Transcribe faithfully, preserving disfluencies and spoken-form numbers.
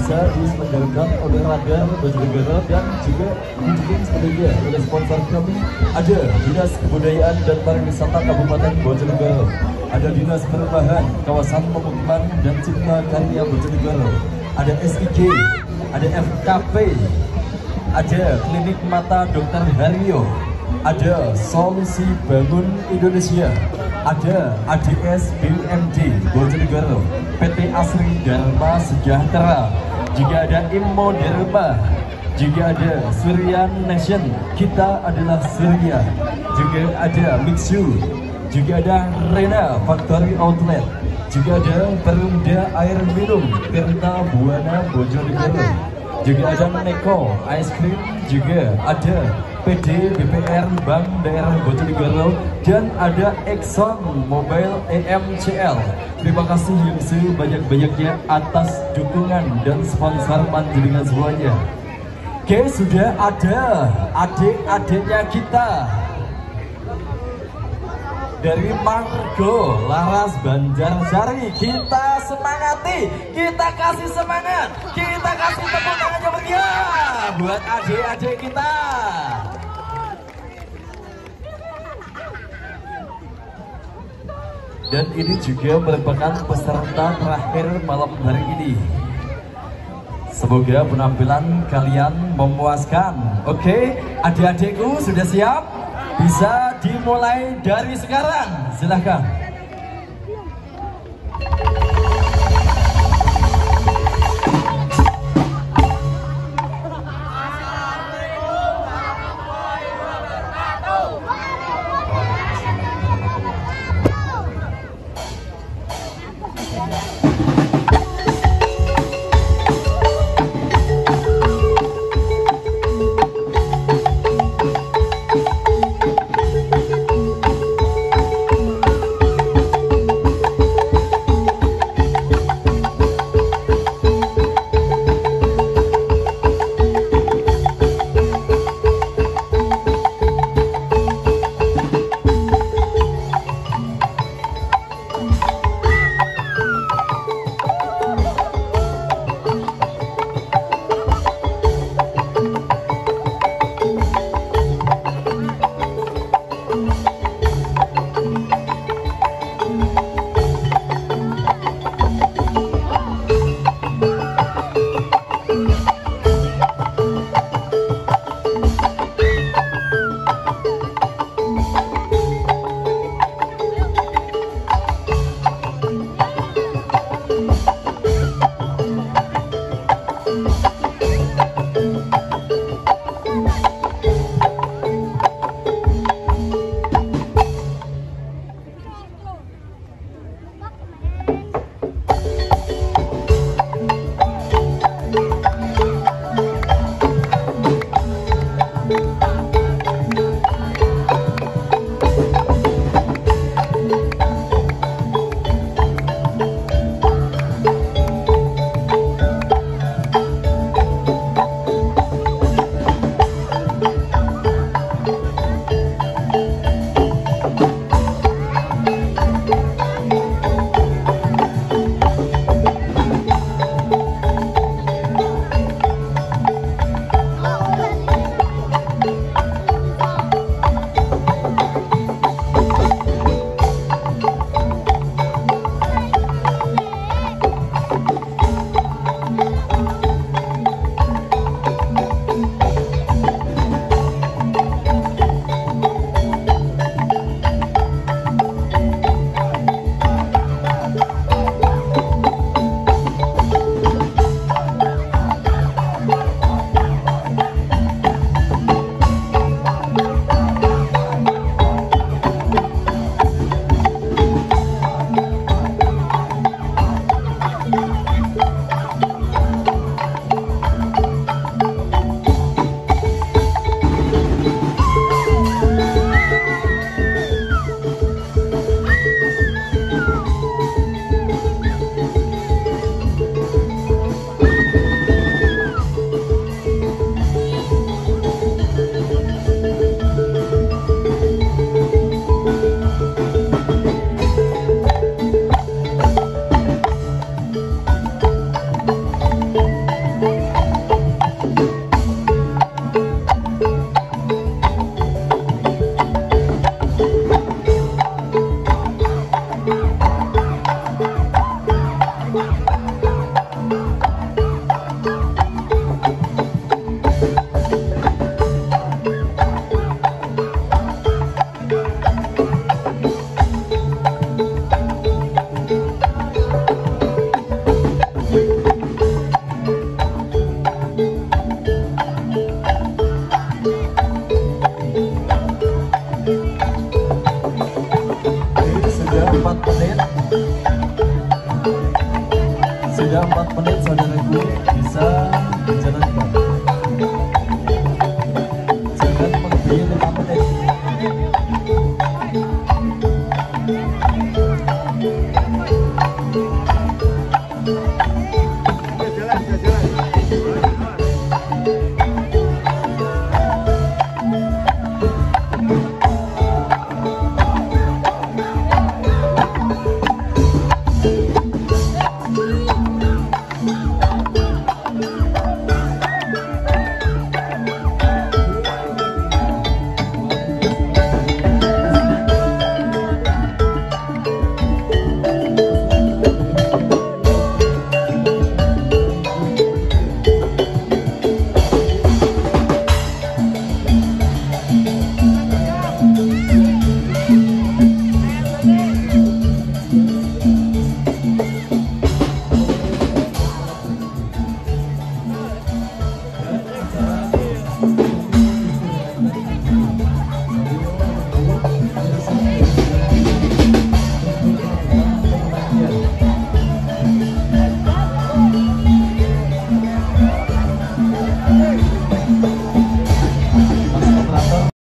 bisa diselenggarakan oleh Radar Bojonegoro dan juga didukung sepenuhnya oleh sponsor kami. Ada Dinas Kebudayaan dan Pariwisata Kabupaten Bojonegoro, ada Dinas Perumahan Kawasan Pemukiman dan Cipta Karya Bojonegoro, ada S I G, ada F K P, ada Klinik Mata Dokter Haryo, ada Solusi Bangun Indonesia, ada A D S B U M D Bojonegoro, P T Asri Dharma Sejahtera, juga ada Immo Dharma, juga ada Surya Nation, kita adalah Surya, juga ada Mixu, juga ada Rena Factory Outlet, juga ada Perumda Air Minum Tirta Buana Bojonegoro, juga ada Neko Ice Cream, juga ada P D B P R Bank Daerah Bojonegoro, dan ada Exxon Mobil E M C L. Terima kasih yang sebanyak-banyaknya atas dukungan dan sponsor panjenengan semuanya. Oke, sudah ada adik-adiknya kita dari Margo Laras Banjarsari. Kita semangati, kita kasih semangat, kita kasih tepuk tangannya meriah buat adik-adik kita. Dan ini juga merupakan peserta terakhir malam hari ini. Semoga penampilan kalian memuaskan. Oke, adik-adikku sudah siap? Bisa dimulai dari sekarang, silahkan. menit saudaraku.